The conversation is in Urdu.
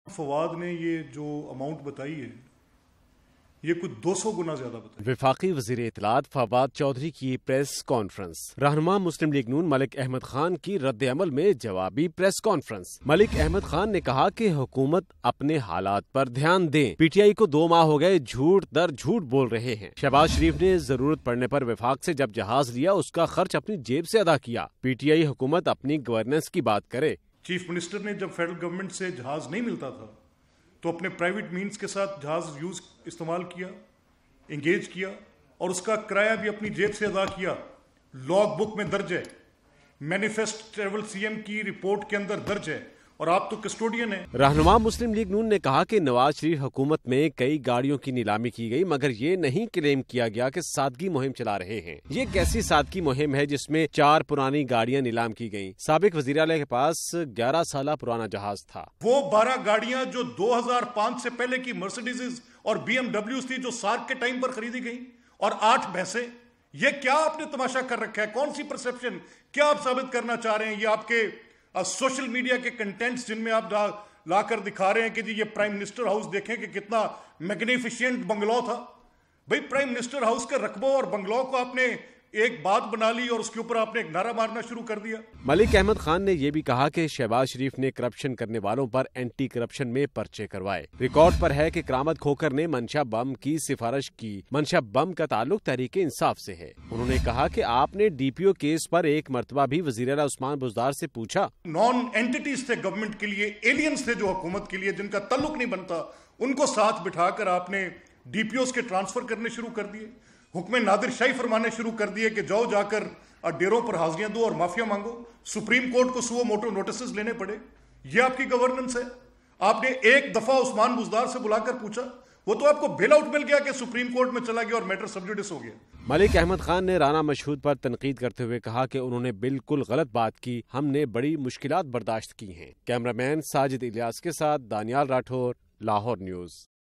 فواد نے یہ جو اماؤنٹ بتائی ہے یہ کچھ 200 گنا زیادہ بتائی۔ وفاقی وزیر اطلاعات فواد چودھری کی پریس کانفرنس۔ رہنما مسلم لیگ نون ملک احمد خان کی رد عمل میں جوابی پریس کانفرنس۔ ملک احمد خان نے کہا کہ حکومت اپنے حالات پر دھیان دیں۔ پی ٹی آئی کو 2 ماہ ہو گئے جھوٹ در جھوٹ بول رہے ہیں۔ شہباز شریف نے ضرورت پڑنے پر وفاق سے جب جہاز لیا اس کا خرچ اپنی جیب سے ادا کیا۔ پی ٹی آئی حکومت اپنی گورننس کی بات کرے۔ چیف منسٹر نے جب فیڈرل گورنمنٹ سے جہاز نہیں ملتا تھا تو اپنے پرائیویٹ مینز کے ساتھ جہاز استعمال کیا، انگیج کیا، اور اس کا کرایہ بھی اپنی جیب سے ادا کیا۔ لاگ بک میں درج ہے، مینیفیسٹ ٹریول سی ایم کی رپورٹ کے اندر درج ہے، اور آپ تو کسٹوڈین ہیں۔ رہنما مسلم لیگ نون نے کہا کہ نواز شریف حکومت میں کئی گاڑیوں کی نیلامی کی گئی، مگر یہ نہیں کلیم کیا گیا کہ سادگی مہم چلا رہے ہیں۔ یہ کیسی سادگی مہم ہے جس میں 4 پرانی گاڑیاں نیلام کی گئیں؟ سابق وزیر اعلیٰ کے پاس 11 سالہ پرانا جہاز تھا۔ وہ 12 گاڑیاں جو 2005 سے پہلے کی مرسیڈیز اور بی ایم ڈبلیوز تھی جو سارک کے ٹائم پر خریدی گئی، اور 8 بھینسیں، یہ کیا آپ نے تماشا کر رکھا ہے؟ کون سی پرسپشن؟ کیا آپ ثابت کرنا چاہ رہے ہیں؟ یہ آپ کے سوشل میڈیا کے کنٹینٹس جن میں آپ لا کر دکھا رہے ہیں کہ جی یہ پرائم منسٹر ہاؤس دیکھیں کہ کتنا میگنیفیشینٹ بنگلو تھا۔ بھئی پرائم منسٹر ہاؤس کے رقبوں اور بنگلو کو آپ نے ایک بات بنا لی اور اس کے اوپر آپ نے ایک نعرہ مارنا شروع کر دیا۔ ملک احمد خان نے یہ بھی کہا کہ شہباز شریف نے کرپشن کرنے والوں پر اینٹی کرپشن میں پرچے کروائے۔ ریکارڈ پر ہے کہ کرامت کھوکر نے منشا بم کی سفارش کی۔ منشا بم کا تعلق تحریک انصاف سے ہے۔ انہوں نے کہا کہ آپ نے ڈی پی او کیس پر ایک مرتبہ بھی وزیر اعلیٰ عثمان بزدار سے پوچھا۔ نان اینٹیٹیز تھے گورنمنٹ کے لیے، ایلینز تھے جو حکومت کے لیے، جن کا تعلق نہیں بنتا، ان کو ساتھ بٹھا کر آپ نے ڈی پی اوز کے ٹرانسفر کرنے شروع کر دیے، حکم نادر شاہی فرمانے شروع کر دیے کہ جاؤ جا کر ڈیروں پر حاضریاں دو اور معافیا مانگو۔ سپریم کورٹ کو سو موٹو نوٹسز لینے پڑے۔ یہ آپ کی گورننس ہے؟ آپ نے ایک دفعہ عثمان بزدار سے بلا کر پوچھا؟ وہ تو آپ کو بیل آؤٹ مل گیا کہ سپریم کورٹ میں چلا گیا اور میٹر سب جوڈس ہو گیا۔ ملک احمد خان نے رانا مشہود پر تنقید کرتے ہوئے کہا کہ انہوں نے بالکل غلط بات کی، ہم نے بڑی مشکلات برداشت کی ہیں۔ کیمرہ مین ساجد الیاس کے ساتھ دانیال راٹھور، لاہور نیوز۔